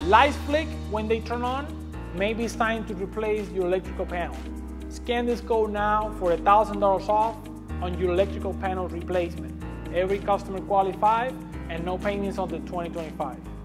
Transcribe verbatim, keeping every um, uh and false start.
Lights flick when they turn on, maybe it's time to replace your electrical panel. Scan this code now for one thousand dollars off on your electrical panel replacement. Every customer qualified and no payments until twenty twenty-five.